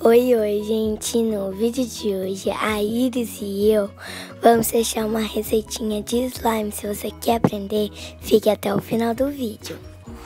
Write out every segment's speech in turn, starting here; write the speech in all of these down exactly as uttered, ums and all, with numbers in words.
Oi, oi, gente! No vídeo de hoje, a Iris e eu vamos deixar uma receitinha de slime. Se você quer aprender, fique até o final do vídeo.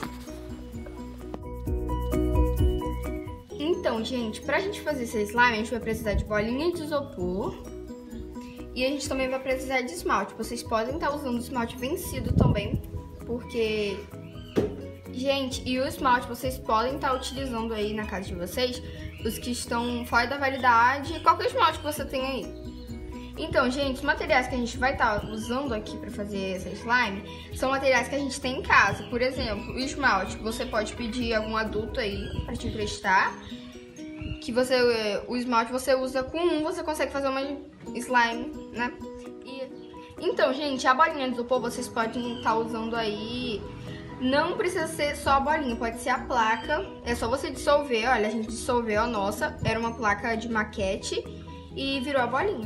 Então, gente, pra gente fazer esse slime, a gente vai precisar de bolinha de isopor e a gente também vai precisar de esmalte. Vocês podem estar usando esmalte vencido também, porque... Gente, e o esmalte vocês podem estar utilizando aí na casa de vocês, os que estão fora da validade, qualquer esmalte que você tem aí. Então, gente, os materiais que a gente vai estar usando aqui para fazer essa slime são materiais que a gente tem em casa. Por exemplo, o esmalte, você pode pedir algum adulto aí para te emprestar, que você, o esmalte você usa com um, você consegue fazer uma slime, né? E, então, gente, a bolinha de isopor vocês podem estar usando aí. Não precisa ser só a bolinha, pode ser a placa. É só você dissolver, olha, a gente dissolveu a nossa. Era uma placa de maquete e virou a bolinha.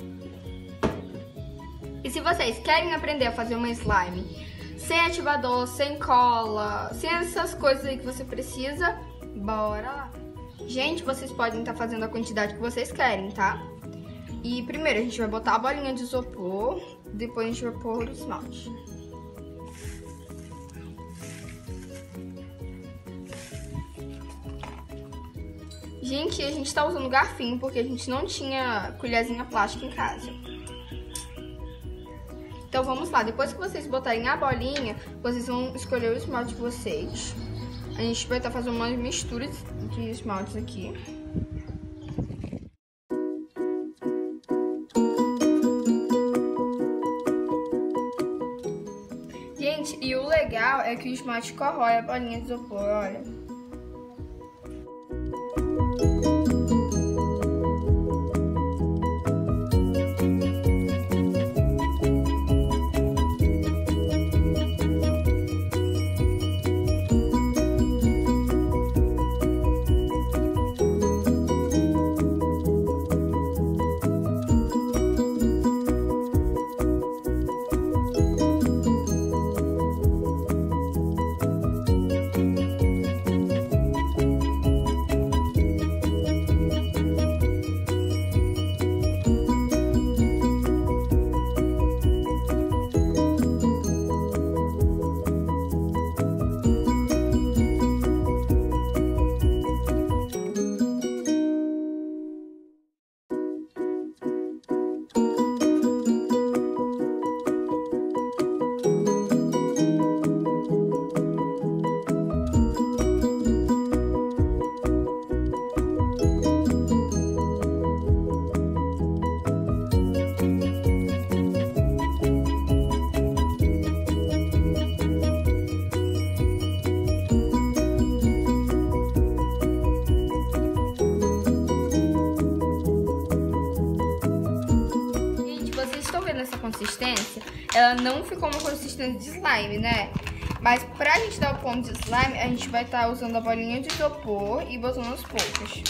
E se vocês querem aprender a fazer uma slime sem ativador, sem cola, sem essas coisas aí que você precisa, bora lá. Gente, vocês podem estar fazendo a quantidade que vocês querem, tá? E primeiro a gente vai botar a bolinha de isopor, depois a gente vai pôr o esmalte. Gente, a gente tá usando garfinho porque a gente não tinha colherzinha plástica em casa. Então vamos lá, depois que vocês botarem a bolinha, vocês vão escolher o esmalte de vocês. A gente vai estar fazendo umas misturas de esmaltes aqui. Gente, e o legal é que o esmalte corrói a bolinha de isopor, olha. Essa consistência, ela não ficou uma consistência de slime, né? Mas pra gente dar o ponto de slime, a gente vai estar usando a bolinha de isopor e botando aos poucos.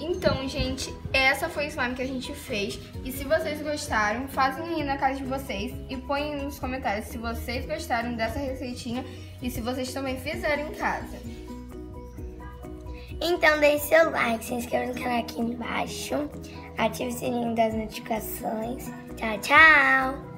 Então, gente, essa foi o slime que a gente fez. E se vocês gostaram, fazem aí na casa de vocês e põem nos comentários se vocês gostaram dessa receitinha e se vocês também fizeram em casa. Então deixe seu like, se inscreva no canal aqui embaixo, ative o sininho das notificações. Tchau, tchau!